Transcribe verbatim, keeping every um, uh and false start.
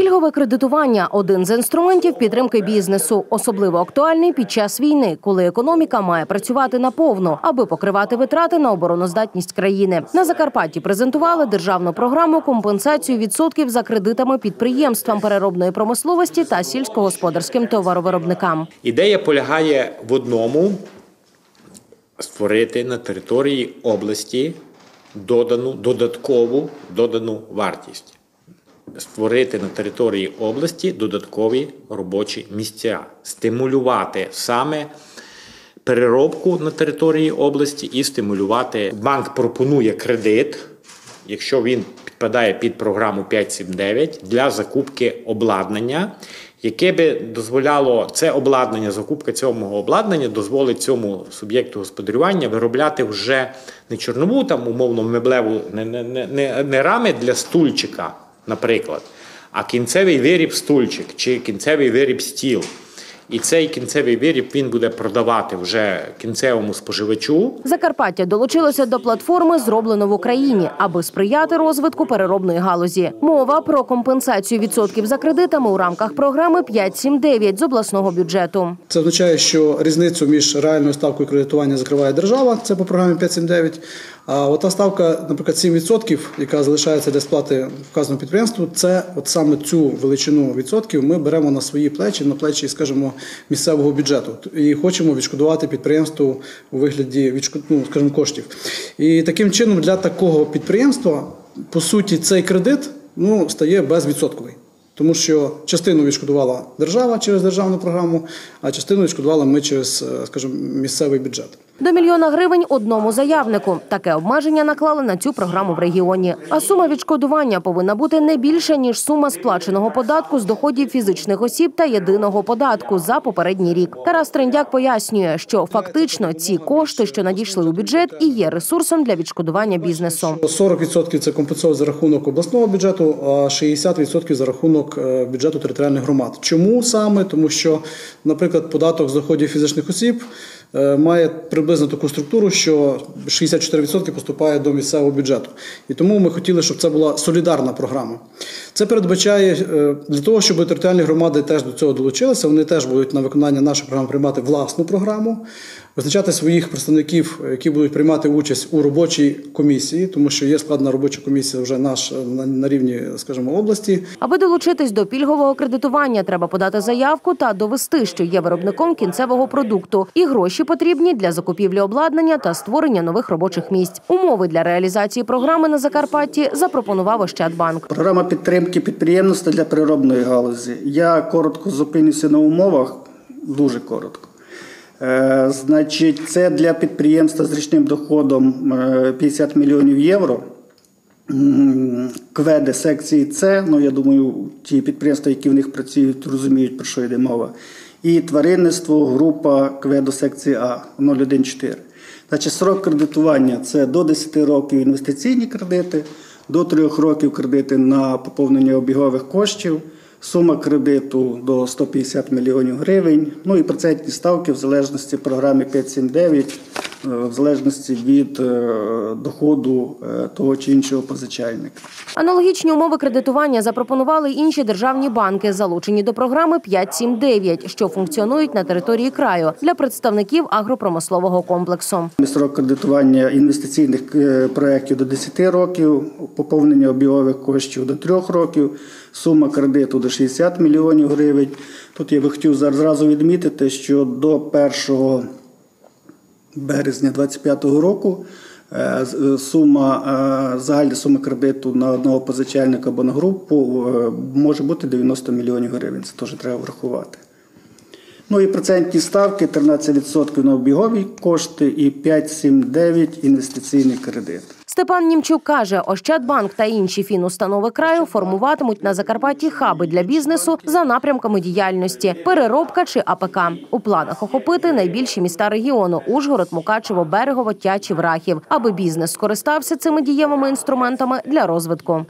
Пільгове кредитування – один з інструментів підтримки бізнесу. Особливо актуальний під час війни, коли економіка має працювати наповну, аби покривати витрати на обороноздатність країни. На Закарпатті презентували державну програму компенсацію відсотків за кредитами підприємствам переробної промисловості та сільськогосподарським товаровиробникам. Ідея полягає в одному – створити на території області додану, додаткову додану вартість. Створити на території області додаткові робочі місця, стимулювати саме переробку на території області і стимулювати. Банк пропонує кредит, якщо він підпадає під програму п'ять сім дев'ять, для закупки обладнання, яке би дозволяло, це обладнання, закупка цього обладнання дозволить цьому суб'єкту господарювання виробляти вже не чорнову, там, умовно, меблеву, не, не, не, не рами для стульчика, наприклад, а кінцевий виріб стульчик чи кінцевий виріб стіл. І цей кінцевий виріб він буде продавати вже кінцевому споживачу. Закарпаття долучилося до платформи «Зроблено в Україні», аби сприяти розвитку переробної галузі. Мова про компенсацію відсотків за кредитами у рамках програми п'ять сім дев'ять з обласного бюджету. Це означає, що різницю між реальною ставкою кредитування закриває держава, це по програмі п'ять сім дев'ять. А ота ставка, наприклад, сім відсотків, яка залишається для сплати вказаному підприємству, це от саме цю величину відсотків ми беремо на свої плечі, на плечі, скажімо, місцевого бюджету. І хочемо відшкодувати підприємству у вигляді, ну, скажімо, коштів. І таким чином для такого підприємства, по суті, цей кредит ну, стає безвідсотковий. Тому що частину відшкодувала держава через державну програму, а частину відшкодували ми через, скажімо, місцевий бюджет. До мільйона гривень одному заявнику. Таке обмеження наклали на цю програму в регіоні. А сума відшкодування повинна бути не більша, ніж сума сплаченого податку з доходів фізичних осіб та єдиного податку за попередній рік. Тарас Триндяк пояснює, що фактично ці кошти, що надійшли у бюджет, і є ресурсом для відшкодування бізнесу. сорок відсотків це компенсують за рахунок обласного бюджету, а шістдесят відсотків за рахунок бюджету територіальних громад. Чому саме? Тому що, наприклад, податок з доходів фізичних осіб має приблизно таку структуру, що шістдесят чотири відсотки поступає до місцевого бюджету. І тому ми хотіли, щоб це була солідарна програма. Це передбачає, для того, щоб територіальні громади теж до цього долучилися, вони теж будуть на виконання нашої програми приймати власну програму, визначати своїх представників, які будуть приймати участь у робочій комісії, тому що є складна робоча комісія вже наш на рівні, скажімо, області. Аби долучитись до пільгового кредитування, треба подати заявку та довести, що є виробником кінцевого продукту. І гроші потрібні для закупівлі обладнання та створення нових робочих місць. Умови для реалізації програми на Закарпатті запропонував Ощадбанк. Програма підтримки підприємництва для переробної галузі. Я коротко зупинюся на умовах, дуже коротко. Е, значить, це для підприємства з річним доходом п'ятдесят мільйонів євро. Кведи секції С, ну я думаю, ті підприємства, які в них працюють, розуміють, про що йде мова. І тваринництво, група кведу секції А нуль один чотири. Значить, срок кредитування – це до десяти років інвестиційні кредити, до трьох років кредити на поповнення обігових коштів, сума кредиту до ста п'ятдесят мільйонів гривень, ну і процентні ставки в залежності від програми п'ять сім дев'ять, в залежності від доходу того чи іншого позичальника. Аналогічні умови кредитування запропонували інші державні банки, залучені до програми п'ять сім дев'ять, що функціонують на території краю для представників агропромислового комплексу. Срок кредитування інвестиційних проєктів до десяти років, поповнення обігових коштів до трьох років, сума кредиту до шістдесят мільйонів гривень. Тут я би хотів зразу відмітити, що до першого березня двадцять п'ятого року сума, загальна сума кредиту на одного позичальника або на групу може бути дев'яносто мільйонів гривень. Це теж треба врахувати. Ну і процентні ставки тринадцять відсотків на обігові кошти і п'ять сім дев'ять інвестиційний кредит. Степан Німчук каже, Ощадбанк та інші фінустанови краю формуватимуть на Закарпатті хаби для бізнесу за напрямками діяльності – переробка чи А Пе Ка. У планах охопити найбільші міста регіону – Ужгород, Мукачево, Берегово, Тячів, Рахів, аби бізнес скористався цими дієвими інструментами для розвитку.